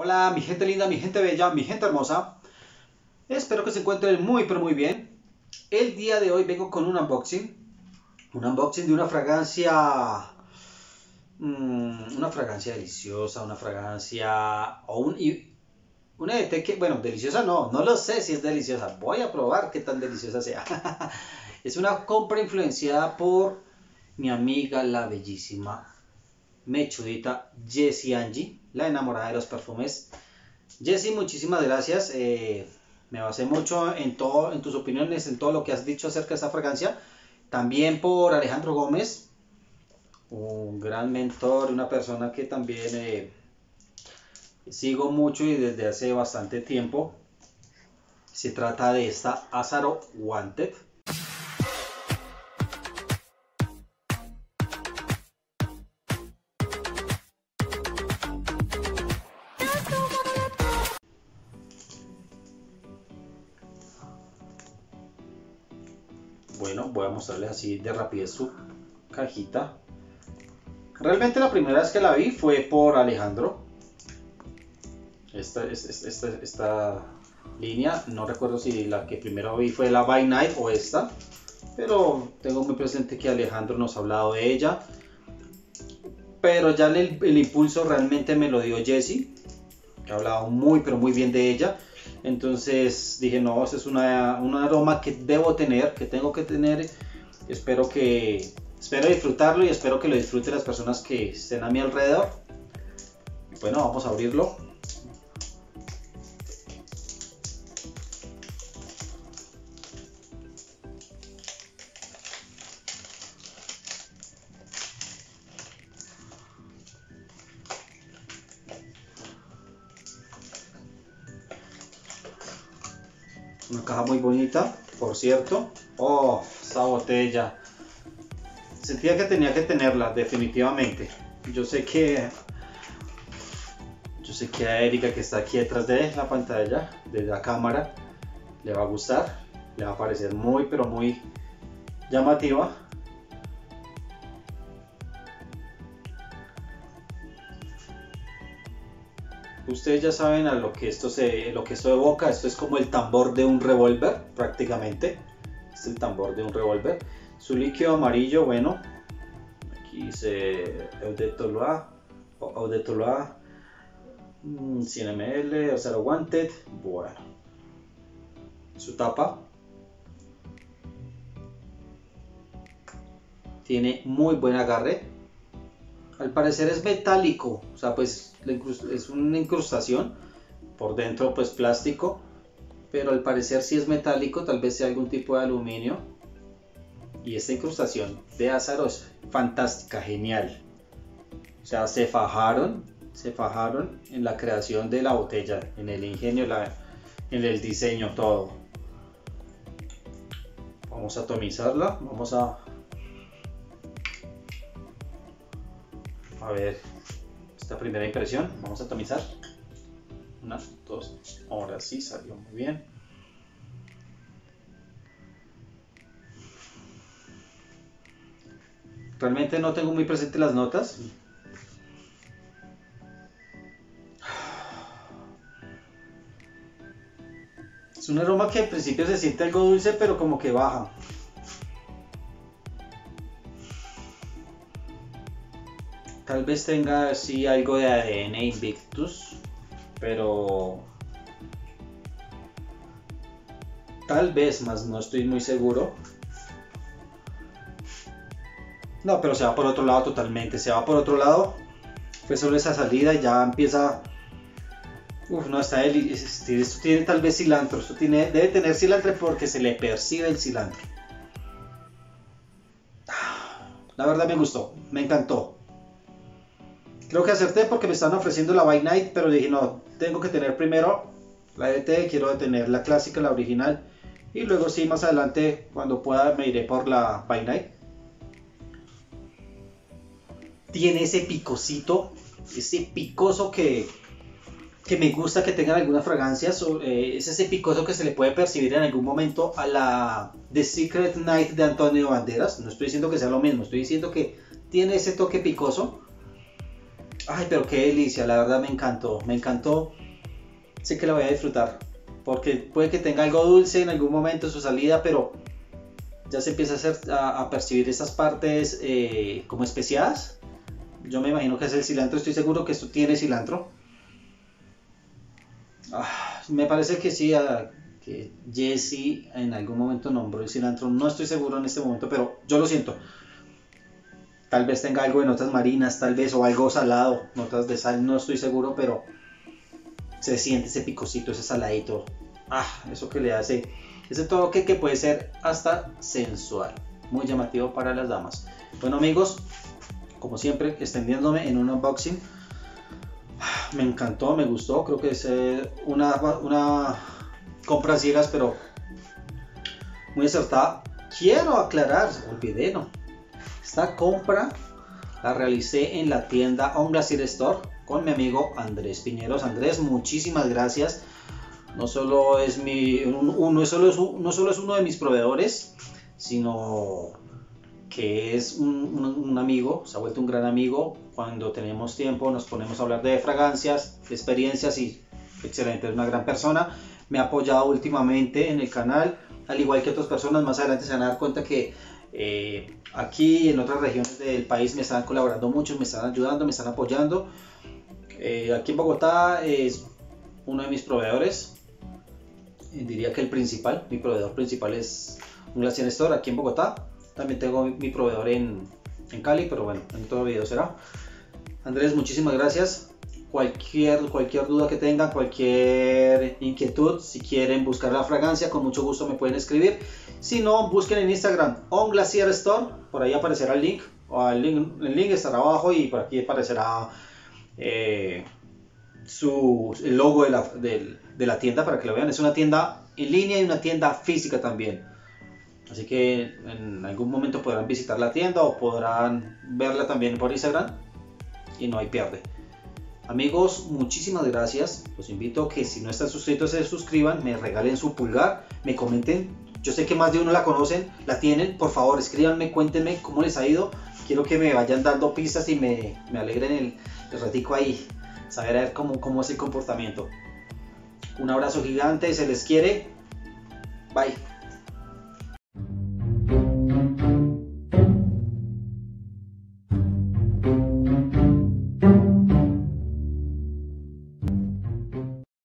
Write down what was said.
Hola mi gente linda, mi gente bella, mi gente hermosa. Espero que se encuentren muy pero muy bien. El día de hoy vengo con un unboxing. Un unboxing de una fragancia. Una fragancia deliciosa, una fragancia. Una ET que, bueno, deliciosa no lo sé si es deliciosa. Voy a probar qué tan deliciosa sea. Es una compra influenciada por mi amiga la bellísima mechudita Jessie Angie, la enamorada de los perfumes. Jessie, muchísimas gracias. Me basé mucho en todo, en tus opiniones, en todo lo que has dicho acerca de esta fragancia. También por Alejandro Gómez, un gran mentor, una persona que también sigo mucho y desde hace bastante tiempo. Se trata de esta Azzaro Wanted. Bueno, voy a mostrarles así de rapidez su cajita. Realmente la primera vez que la vi fue por Alejandro. Esta línea, no recuerdo si la que primero vi fue la By Night o esta, pero tengo muy presente que Alejandro nos ha hablado de ella. Pero ya el impulso realmente me lo dio Jessie, que ha hablado muy pero muy bien de ella. Entonces dije, no, ese es un aroma que debo tener, que tengo que tener. Espero disfrutarlo y espero que lo disfruten las personas que estén a mi alrededor. Bueno, vamos a abrirlo. Una caja muy bonita, por cierto. Oh, esa botella. Sentía que tenía que tenerla, definitivamente. Yo sé que a Erika, que está aquí detrás de la pantalla, de la cámara, le va a gustar. Le va a parecer muy, pero muy llamativa. Ustedes ya saben a lo que esto evoca. Esto es como el tambor de un revólver, prácticamente. Es el tambor de un revólver. Su líquido amarillo, bueno, aquí dice Eau de Toloa, 100 ml, Azzaro Wanted. Bueno, su tapa tiene muy buen agarre. Al parecer es metálico, o sea, pues es una incrustación, por dentro pues plástico, pero al parecer sí es metálico, tal vez sea algún tipo de aluminio. Y esta incrustación de Azzaro es fantástica, genial. O sea, se fajaron en la creación de la botella, en el ingenio, en el diseño, todo. Vamos a atomizarla, vamos a ver esta primera impresión. Vamos a atomizar. 1, 2, ahora sí salió muy bien. Realmente no tengo muy presente las notas. Es un aroma que al principio se siente algo dulce, pero como que baja. Tal vez tenga así algo de ADN Invictus, pero tal vez, más no estoy muy seguro. No, pero se va por otro lado totalmente, se va por otro lado. Fue solo esa salida y ya empieza. Uf, no, esto tiene tal vez cilantro, debe tener cilantro porque se le percibe el cilantro. La verdad me gustó, me encantó. Creo que acerté porque me están ofreciendo la By Night, pero dije no, tengo que tener primero la ET, quiero tener la clásica, la original, y luego sí, más adelante, cuando pueda, me iré por la By Night. Tiene ese picosito, ese picoso que me gusta que tengan algunas fragancias. Es ese picoso que se le puede percibir en algún momento a la The Secret Night de Antonio Banderas. No estoy diciendo que sea lo mismo, estoy diciendo que tiene ese toque picoso. Ay, pero qué delicia, la verdad me encantó, me encantó. Sé que la voy a disfrutar, porque puede que tenga algo dulce en algún momento de su salida, pero ya se empieza a percibir esas partes como especiadas. Yo me imagino que es el cilantro, estoy seguro que esto tiene cilantro. Me parece que sí, que Jesse en algún momento nombró el cilantro, no estoy seguro en este momento, pero yo lo siento. Tal vez tenga algo de notas marinas, tal vez, o algo salado, notas de sal, no estoy seguro, pero se siente ese picocito, ese saladito. Eso que le hace ese toque que puede ser hasta sensual, muy llamativo para las damas. Bueno amigos, como siempre, extendiéndome en un unboxing. Me encantó, me gustó, creo que es una compra ciegas, pero muy acertada. Quiero aclarar, olvidé, ¿no? Esta compra la realicé en la tienda On Glacier Store con mi amigo Andrés Piñeros. Andrés, muchísimas gracias. No solo es no solo es uno de mis proveedores, sino que es un amigo, se ha vuelto un gran amigo. Cuando tenemos tiempo nos ponemos a hablar de fragancias, de experiencias y excelente, es una gran persona. Me ha apoyado últimamente en el canal, al igual que otras personas. Más adelante se van a dar cuenta que aquí y en otras regiones del país me están colaborando mucho, me están ayudando, me están apoyando. Aquí en Bogotá es uno de mis proveedores, diría que el principal, mi proveedor principal es un Glacier Store aquí en Bogotá. También tengo mi proveedor en Cali, pero bueno, en todo video será. Andrés, muchísimas gracias. Cualquier duda que tengan, cualquier inquietud, si quieren buscar la fragancia, con mucho gusto me pueden escribir. Si no, busquen en Instagram On Glacier Store, por ahí aparecerá el link, o el link estará abajo y por aquí aparecerá el logo de la tienda para que lo vean. Es una tienda en línea y una tienda física también. Así que en algún momento podrán visitar la tienda o podrán verla también por Instagram y no hay pierde. Amigos, muchísimas gracias. Los invito a que si no están suscritos se suscriban, me regalen su pulgar, me comenten. Yo sé que más de uno la conocen, la tienen. Por favor, escríbanme, cuéntenme cómo les ha ido. Quiero que me vayan dando pistas y me alegren el ratico ahí. Saber a ver cómo es el comportamiento. Un abrazo gigante, se les quiere. Bye.